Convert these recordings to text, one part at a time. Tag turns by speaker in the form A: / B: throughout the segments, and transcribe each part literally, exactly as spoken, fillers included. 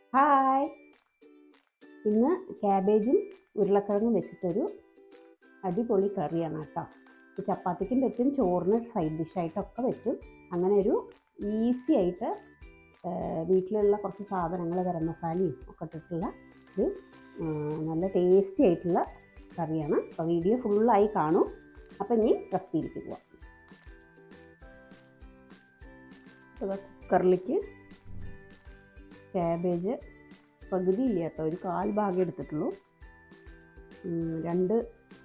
A: Hi, ഇന്ന് ക്യാബേജും ഉരുളക്കിഴങ്ങും വെച്ചിട്ടൊരു അടിപൊളി കറിയാണ് കേട്ടോ. ചപ്പാത്തിക്കും പറ്റും, ചോറിന് സൈഡ് ഡിഷായിട്ടൊക്കെ പറ്റും. അങ്ങനെ ഒരു ഈസി ആയിട്ട് വീട്ടിലുള്ള കുറച്ച് സാധനങ്ങൾ, ഗരം മസാലയും ഒക്കെ ഇട്ടിട്ടുള്ള ഒരു നല്ല ടേസ്റ്റി ആയിട്ടുള്ള കറിയാണ്. അപ്പോൾ വീഡിയോ ഫുള്ളായി കാണും. അപ്പം ഇനി റെസിപ്പിയിലേക്ക് പോവാം. കുക്കറിലേക്ക് ക്യാബേജ് പകുതി ഇല്ല കേട്ടോ, ഒരു കാൽ ഭാഗം എടുത്തിട്ടുള്ളൂ. രണ്ട്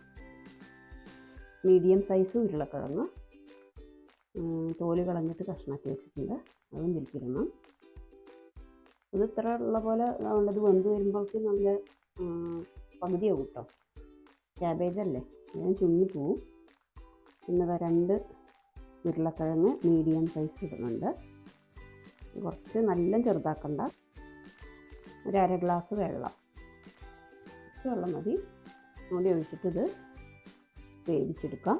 A: മീഡിയം സൈസ് ഉരുളക്കിഴങ്ങ് തോല് കളഞ്ഞിട്ട് കഷ്ണാക്കി വെച്ചിട്ടുണ്ട്, അതും തിരിക്കിടണം. ഇത് ഇത്ര ഉള്ള പോലെ ഉള്ളത് വെന്ത് വരുമ്പോഴേക്ക് നല്ല പകുതിയാവും കേട്ടോ. ക്യാബേജ് അല്ലേ, ഞാൻ ചുങ്ങിപ്പോവും. പിന്നെ രണ്ട് ഉരുളക്കിഴങ്ങ് മീഡിയം സൈസ് ഇടുന്നുണ്ട്. കുറച്ച് നല്ല ചെറുതാക്കണ്ട. ഒരു അര ഗ്ലാസ് വെള്ളം, കുറച്ച് വെള്ളം മതി. മൂടി ഒഴിച്ചിട്ടിത് വേവിച്ചെടുക്കാം.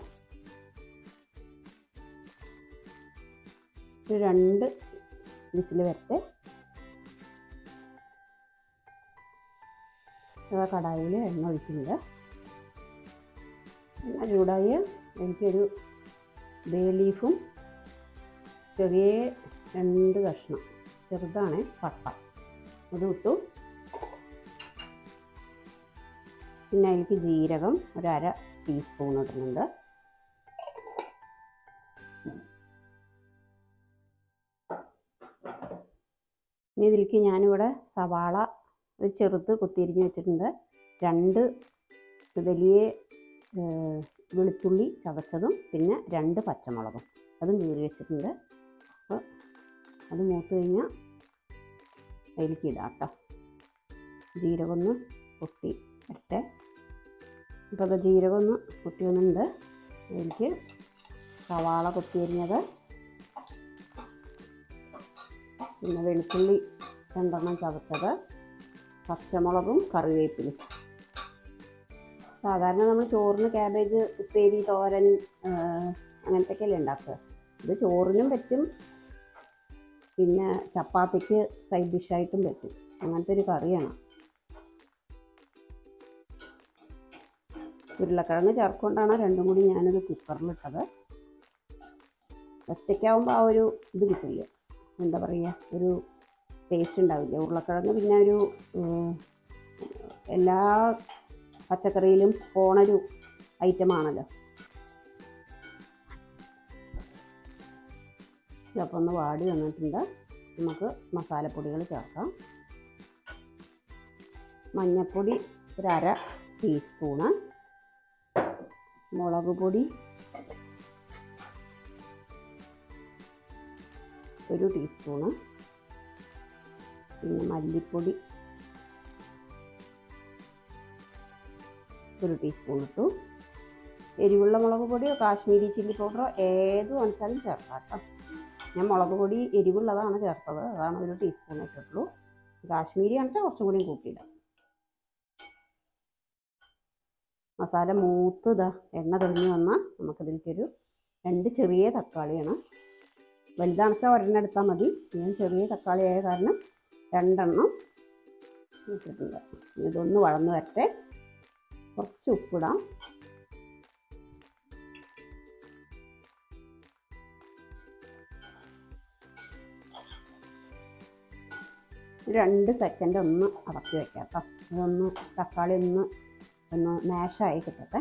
A: ഒരു രണ്ട് വിസിൽ വരട്ടെ. കടായിൽ എണ്ണ ഒഴിക്കുന്നുണ്ട്. എണ്ണ ചൂടായി എനിക്കൊരു ബേ ലീഫും ചെറിയ രണ്ട് കഷ്ണം ചെറുതാണ് പട്ട അത് ഇട്ടു. പിന്നെ അതിലേക്ക് ജീരകം ഒരു അര ടീസ്പൂൺ ഇടുന്നുണ്ട്. ഇനി ഇതിലേക്ക് ഞാനിവിടെ സവാള ഒരു ചെറുത് കുത്തിരിഞ്ഞ് വെച്ചിട്ടുണ്ട്. രണ്ട് വലിയ വെളുത്തുള്ളി ചതച്ചതും പിന്നെ രണ്ട് പച്ചമുളകും അതും കീറി വെച്ചിട്ടുണ്ട്. അപ്പോൾ അത് മൂത്ത് കഴിഞ്ഞാൽ അതിലേക്ക് ഇടാം കേട്ടോ. ജീരകം ഒന്ന് പൊട്ടി വരട്ടെ. അപ്പോൾ അത് ജീരകം ഒന്ന് പൊട്ടി വന്നിട്ടുണ്ട്. അതിലേക്ക് സവാള കൊത്തിയരിഞ്ഞത്, പിന്നെ വെളുത്തുള്ളി രണ്ടെണ്ണം ചതച്ചത്, പച്ചമുളകും കറിവേപ്പിലും. സാധാരണ നമ്മൾ ചോറിന് ക്യാബേജ് ഉപ്പേരി, തോരൻ അങ്ങനത്തെയൊക്കെയല്ലേ ഉണ്ടാക്കുക. ഇത് ചോറിനും പറ്റും, പിന്നെ ചപ്പാത്തിക്ക് സൈഡ് ഡിഷായിട്ടും പറ്റും. അങ്ങനത്തെ ഒരു കറിയാണ്. ഉരുളക്കിഴങ്ങ് ചേർക്കൊണ്ടാണ് രണ്ടും കൂടി ഞാനത് കുക്കറിലിട്ടത്. ഒറ്റയ്ക്കാവുമ്പോൾ ആ ഒരു ഇത് കിട്ടില്ല, എന്താ പറയുക, ഒരു ടേസ്റ്റ് ഉണ്ടാവില്ല. ഉരുളക്കിഴങ്ങ് പിന്നെ ഒരു എല്ലാ പച്ചക്കറിയിലും പോണൊരു ഐറ്റമാണല്ലോ. അപ്പോൾ ഒന്ന് വാടി വന്നിട്ടുണ്ട്. നമുക്ക് മസാലപ്പൊടികൾ ചേർക്കാം. മഞ്ഞൾപ്പൊടി ഒരു അര ടീസ്പൂണ്, മുളക് പൊടി ഒരു ടീസ്പൂണ്, പിന്നെ മല്ലിപ്പൊടി ഒരു ടീസ്പൂൺ ഇട്ടു. എരിവുള്ള മുളക് പൊടിയോ കാശ്മീരി ചില്ലി പൗഡറോ ഏത് വേണിച്ചാലും ചേർക്കാം കേട്ടോ. ഞാൻ മുളക് പൊടി എരിവുള്ളതാണ് ചേർത്തത്, അതാണ് ഒരു ടീസ്പൂൺ ഇട്ടിട്ടുള്ളൂ. കാശ്മീരി ആണെങ്കിൽ കുറച്ചും കൂടിയും കൂട്ടിയിടാം. മസാല മൂത്ത് ഇതാ എണ്ണ തെളിഞ്ഞ് വന്നാൽ നമുക്കിതിലേക്കൊരു രണ്ട് ചെറിയ തക്കാളിയാണ്. വലുതാണെച്ചാൽ ഒരെണ്ണം എടുത്താൽ മതി. ഞാൻ ചെറിയ തക്കാളി ആയ കാരണം രണ്ടെണ്ണം ഇട്ടിട്ടുണ്ട്. ഇതൊന്ന് വഴന്ന് വരട്ടെ. കുറച്ച് ഉപ്പിടാം. രണ്ട് സെക്കൻഡ് ഒന്ന് അടക്കി വയ്ക്കാം കേട്ടോ. ഇതൊന്ന് തക്കാളി ഒന്ന് ഒന്ന് മാഷായി കിട്ടട്ടെ.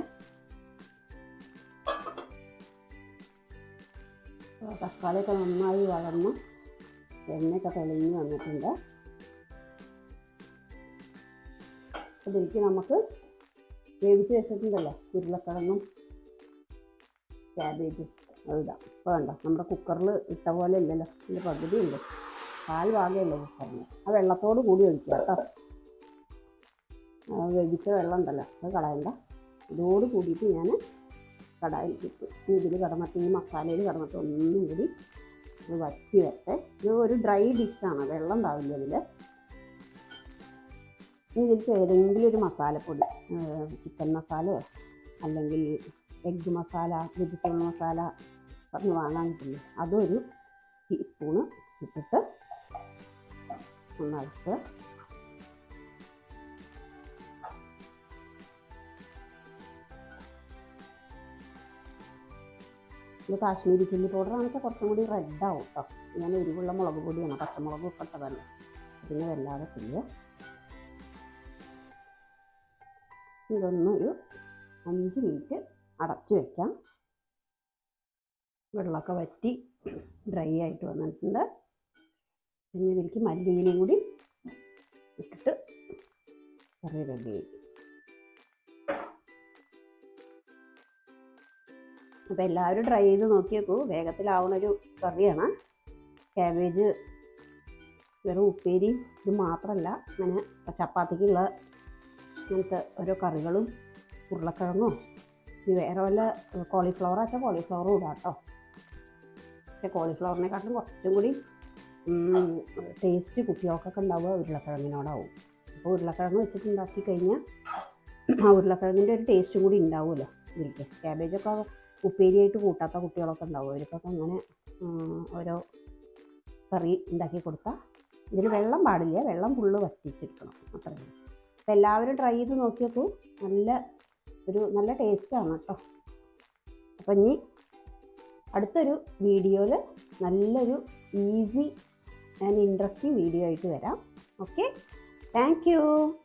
A: തക്കാളിയൊക്കെ നന്നായി വളർന്ന് എണ്ണയൊക്കെ തെളിഞ്ഞ് വന്നിട്ടുണ്ട്. അതിലേക്ക് നമുക്ക് വേവിച്ച് വെച്ചിട്ടുണ്ടല്ലോ ഉരുളക്കിഴങ്ങും ക്യാബേജും അതിടാം. ഇപ്പോൾ വേണ്ട, നമ്മുടെ കുക്കറിൽ ഇട്ട പോലെ ഇല്ലല്ലോ, ഇതിൻ്റെ പകുതി ഉണ്ട്, കാൽ ഭാഗമല്ലേ കുക്കറിന്. ആ വെള്ളത്തോട് കൂടി ഒഴിക്കുക കേട്ടോ. വേവിച്ച വെള്ളം ഉണ്ടല്ലോ അത് കളയണ്ട. ഇതോട് കൂടിയിട്ട് ഞാൻ കടായിൽ കിട്ടും. ഇതിൽ കിടന്നിട്ട് ഈ മസാലയിൽ കിടന്നിട്ട് ഒന്നും കൂടി ഇത് വറ്റി വരട്ടെ. ഇത് ഒരു ഡ്രൈ ഡിഷാണ്, വെള്ളം ഉണ്ടാവില്ല ഇതിൽ. ഇനി ഇതിലേക്ക് ഏതെങ്കിലും ഒരു മസാലപ്പൊടി, ചിക്കൻ മസാലയോ അല്ലെങ്കിൽ എഗ്ഗ് മസാല, വെജിറ്റബിൾ മസാല പറഞ്ഞ് വാങ്ങാൻ കിട്ടില്ല, അതൊരു ടീസ്പൂണ് ഇട്ടിട്ട് ഒന്ന് ഇളക്കുക. ഇത് കാശ്മീരി ചില്ലി പൗഡറാണെങ്കിൽ കുറച്ചും കൂടി റെഡാവും കേട്ടോ. ഞാൻ എരിവുള്ള മുളക് പൊടിയാണ്, പച്ചമുളക് ഇട്ടതല്ല, പിന്നെ വല്ലാതെ ഇല്ല. ഇതൊന്നൊരു അഞ്ച് മിനിറ്റ് അടച്ചു വയ്ക്കാം. വെള്ളമൊക്കെ വറ്റി ഡ്രൈ ആയിട്ട് വന്നിട്ടുണ്ട്. പിന്നെ ഇതിലേക്ക് മല്ലിയിലയും കൂടി ഇട്ടിട്ട് കറി റെഡിയായി. അപ്പോൾ എല്ലാവരും ട്രൈ ചെയ്ത് നോക്കിയേക്കൂ. വേഗത്തിലാവുന്നൊരു കറിയാണ്. ക്യാബേജ് വെറും ഉപ്പേരിയും ഇത് മാത്രമല്ല, അങ്ങനെ ചപ്പാത്തിക്കുള്ള ഇങ്ങനത്തെ ഓരോ കറികളും ഉരുളക്കിഴങ്ങോ ഇനി വേറെ വല്ല കോളിഫ്ലവർ ആച്ചാൽ കോളിഫ്ലവറും ഇടാം കേട്ടോ. പക്ഷേ കോളിഫ്ലവറിനെക്കാട്ടും കുറച്ചും കൂടി ടേസ്റ്റ് കുട്ടികൾക്കൊക്കെ ഉണ്ടാവുക ഉരുളക്കിഴങ്ങിനോടാവും. അപ്പോൾ ഉരുളക്കിഴങ്ങ് വെച്ചിട്ട് ഉണ്ടാക്കി കഴിഞ്ഞാൽ ആ ഉരുളക്കിഴങ്ങിൻ്റെ ഒരു ടേസ്റ്റും കൂടി ഉണ്ടാവുമല്ലോ ഇതിലേക്ക്. ക്യാബേജൊക്കെ ഉപ്പേരിയായിട്ട് കൂട്ടാത്ത കുട്ടികളൊക്കെ ഉണ്ടാവും. അവർക്കൊക്കെ അങ്ങനെ ഓരോ കറി ഉണ്ടാക്കി കൊടുത്താൽ ഇതിൽ വെള്ളം പാടില്ല, വെള്ളം ഫുള്ള് വറ്റിച്ചെടുക്കണം അത്രയും. അപ്പോൾ എല്ലാവരും ട്രൈ ചെയ്ത് നോക്കിയപ്പോൾ നല്ല ഒരു നല്ല ടേസ്റ്റാണ് കേട്ടോ. അപ്പം ഇനി അടുത്തൊരു വീഡിയോയിൽ നല്ലൊരു ഈസി ആൻഡ് ഇൻട്രസ്റ്റിംഗ് വീഡിയോ ആയിട്ട് വരാം. Okay, thank U.